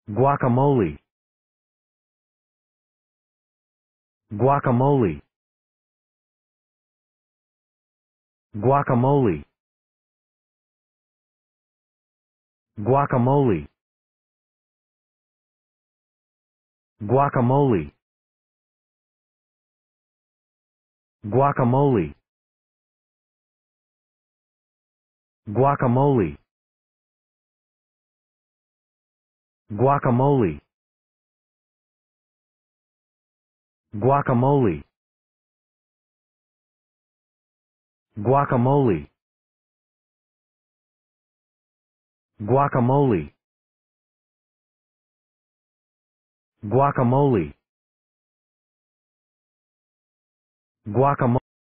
Guacamole. Guacamole. Guacamole. Guacamole. Guacamole. Guacamole. Guacamole. Guacamole. Guacamole. Guacamole. Guacamole. Guacamole. Guacamole.